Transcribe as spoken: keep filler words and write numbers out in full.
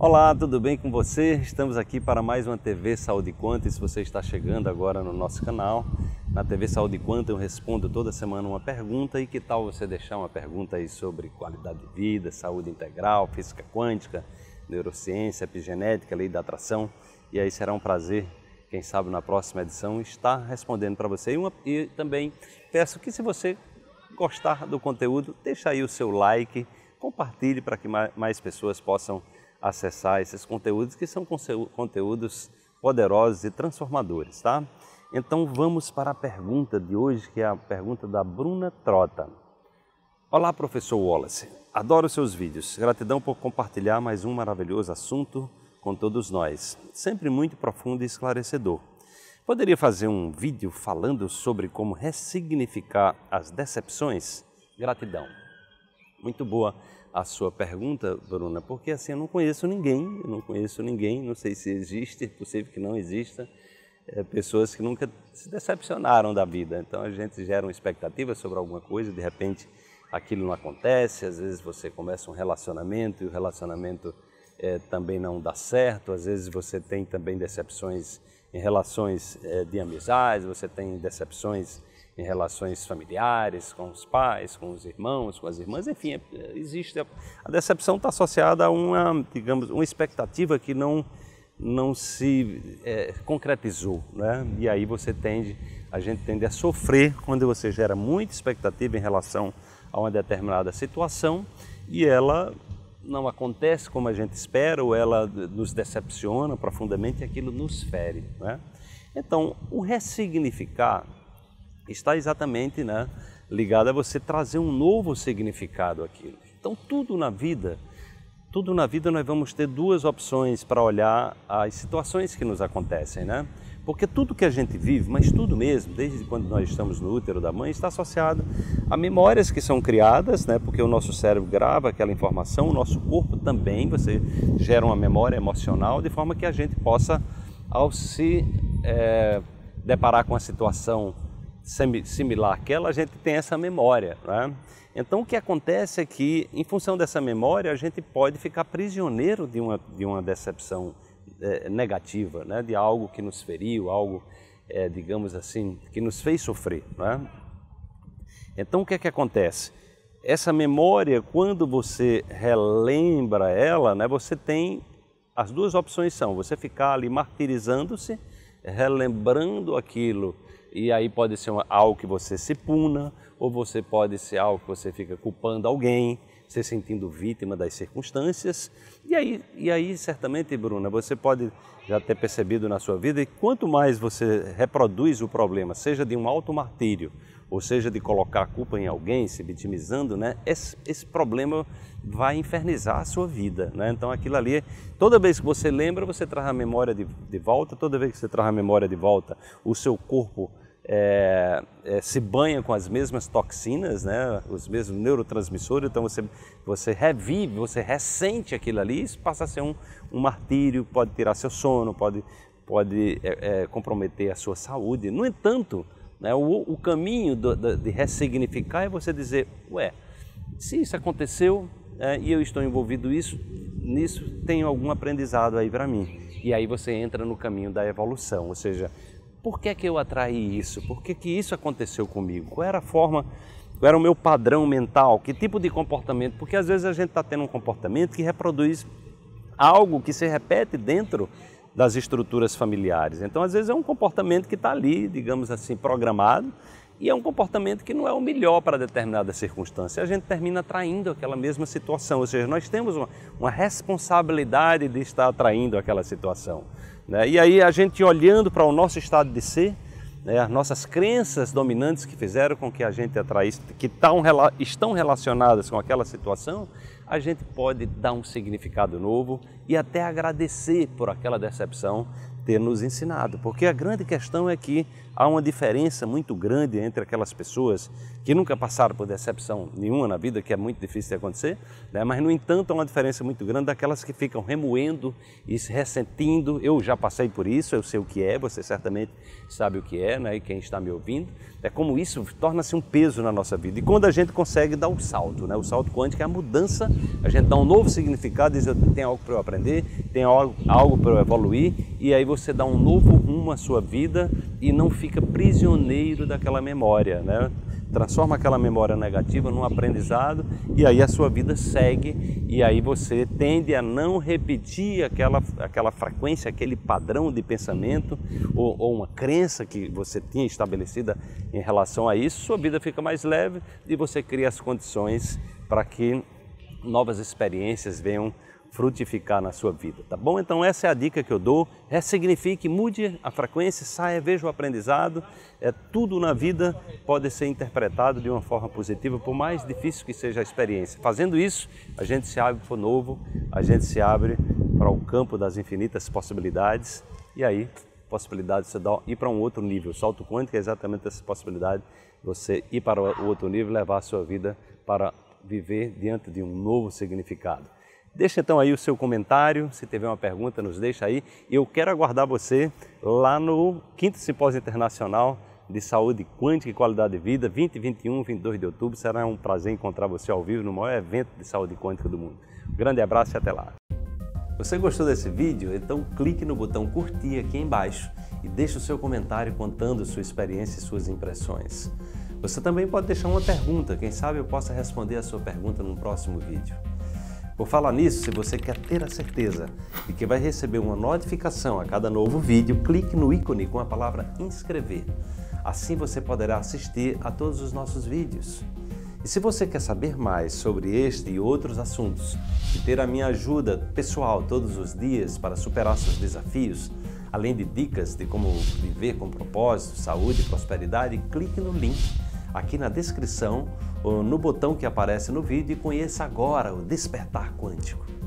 Olá, tudo bem com você? Estamos aqui para mais uma T V Saúde Quanto. E se você está chegando agora no nosso canal, na T V Saúde Quanto eu respondo toda semana uma pergunta. E que tal você deixar uma pergunta aí sobre qualidade de vida, saúde integral, física quântica, neurociência, epigenética, lei da atração. E aí será um prazer, quem sabe na próxima edição, estar respondendo para você. E, uma, e também peço que, se você gostar do conteúdo, deixa aí o seu like, compartilhe para que mais pessoas possam acessar esses conteúdos, que são conteúdos poderosos e transformadores, tá? Então vamos para a pergunta de hoje, que é a pergunta da Bruna Trota. Olá, professor Wallace, adoro seus vídeos, gratidão por compartilhar mais um maravilhoso assunto com todos nós, sempre muito profundo e esclarecedor. Poderia fazer um vídeo falando sobre como ressignificar as decepções? Gratidão. Muito boa a sua pergunta, Bruna, porque assim eu não conheço ninguém, eu não conheço ninguém, não sei se existe, é possível que não exista, é, pessoas que nunca se decepcionaram da vida. Então a gente gera uma expectativa sobre alguma coisa, de repente aquilo não acontece, às vezes você começa um relacionamento e o relacionamento é, também não dá certo, às vezes você tem também decepções em relações é, de amizades, você tem decepções em relações familiares, com os pais, com os irmãos, com as irmãs, enfim, existe a, a decepção está associada a uma, digamos, uma expectativa que não não se é, concretizou, né? E aí você tende, a gente tende a sofrer quando você gera muita expectativa em relação a uma determinada situação e ela não acontece como a gente espera, ou ela nos decepciona profundamente e aquilo nos fere, né? Então, o ressignificar está exatamente, né, ligado a você trazer um novo significado àquilo. Então tudo na vida, tudo na vida nós vamos ter duas opções para olhar as situações que nos acontecem, né? Porque tudo que a gente vive, mas tudo mesmo, desde quando nós estamos no útero da mãe, está associado a memórias que são criadas, né? Porque o nosso cérebro grava aquela informação, o nosso corpo também, você gera uma memória emocional, de forma que a gente possa, ao se é, deparar com a situação similar àquela, a gente tem essa memória, né? Então o que acontece é que, em função dessa memória, a gente pode ficar prisioneiro de uma, de uma decepção é, negativa, né? De algo que nos feriu, algo, é, digamos assim, que nos fez sofrer, né? Então o que é que acontece? Essa memória, quando você relembra ela, né, você tem, as duas opções são, você ficar ali martirizando-se, relembrando aquilo, e aí pode ser uma, algo que você se puna, ou você pode ser algo que você fica culpando alguém, se sentindo vítima das circunstâncias. E aí, e aí certamente, Bruna, você pode já ter percebido na sua vida, que quanto mais você reproduz o problema, seja de um auto-martírio, ou seja de colocar a culpa em alguém, se vitimizando, né, esse, esse problema vai infernizar a sua vida, né? Então aquilo ali, toda vez que você lembra, você traz a memória de, de volta, toda vez que você traz a memória de volta, o seu corpo É, é, se banha com as mesmas toxinas, né, os mesmos neurotransmissores, então você, você revive, você ressente aquilo ali, isso passa a ser um, um martírio, pode tirar seu sono, pode, pode é, é, comprometer a sua saúde. No entanto, né, o, o caminho do, do, de ressignificar é você dizer, ué, se isso aconteceu é, e eu estou envolvido isso, nisso, tenho algum aprendizado aí para mim. E aí você entra no caminho da evolução, ou seja, por que que eu atraí isso? Por que que isso aconteceu comigo? Qual era a forma, qual era o meu padrão mental? Que tipo de comportamento? Porque às vezes a gente está tendo um comportamento que reproduz algo que se repete dentro das estruturas familiares. Então às vezes é um comportamento que está ali, digamos assim, programado, e é um comportamento que não é o melhor para determinada circunstância. A gente termina atraindo aquela mesma situação, ou seja, nós temos uma, uma responsabilidade de estar atraindo aquela situação, né? E aí a gente, olhando para o nosso estado de ser, né, as nossas crenças dominantes que fizeram com que a gente atraísse, que tão, estão relacionadas com aquela situação, a gente pode dar um significado novo e até agradecer por aquela decepção, ter nos ensinado, porque a grande questão é que há uma diferença muito grande entre aquelas pessoas que nunca passaram por decepção nenhuma na vida, que é muito difícil de acontecer, né? Mas no entanto há uma diferença muito grande daquelas que ficam remoendo e se ressentindo. Eu já passei por isso, eu sei o que é, você certamente sabe o que é, né? E quem está me ouvindo, é como isso torna-se um peso na nossa vida. E quando a gente consegue dar o salto, né? O salto quântico é a mudança, a gente dá um novo significado, diz, tem algo para eu aprender, tem algo, algo para eu evoluir, e aí você dá um novo rumo à sua vida e não fica prisioneiro daquela memória, né? Transforma aquela memória negativa num aprendizado e aí a sua vida segue e aí você tende a não repetir aquela, aquela frequência, aquele padrão de pensamento ou, ou uma crença que você tinha estabelecida em relação a isso. Sua vida fica mais leve e você cria as condições para que novas experiências venham frutificar na sua vida, tá bom? Então essa é a dica que eu dou, ressignifique, mude a frequência, saia, veja o aprendizado, é, tudo na vida pode ser interpretado de uma forma positiva, por mais difícil que seja a experiência. Fazendo isso, a gente se abre para o novo, a gente se abre para o campo das infinitas possibilidades e aí, possibilidade de você dar, ir para um outro nível. O salto quântico é exatamente essa possibilidade, você ir para o outro nível e levar a sua vida para viver diante de um novo significado. Deixa então aí o seu comentário, se tiver uma pergunta nos deixa aí. Eu quero aguardar você lá no quinto Simpósio Internacional de Saúde Quântica e Qualidade de Vida, vinte, vinte e um, vinte e dois de outubro. Será um prazer encontrar você ao vivo no maior evento de saúde quântica do mundo. Um grande abraço e até lá. Você gostou desse vídeo? Então clique no botão curtir aqui embaixo e deixe o seu comentário contando sua experiência e suas impressões. Você também pode deixar uma pergunta, quem sabe eu possa responder a sua pergunta no próximo vídeo. Por falar nisso, se você quer ter a certeza de que vai receber uma notificação a cada novo vídeo, clique no ícone com a palavra inscrever. Assim você poderá assistir a todos os nossos vídeos. E se você quer saber mais sobre este e outros assuntos e ter a minha ajuda pessoal todos os dias para superar seus desafios, além de dicas de como viver com propósito, saúde e prosperidade, clique no link aqui na descrição ou no botão que aparece no vídeo e conheça agora o Despertar Quântico.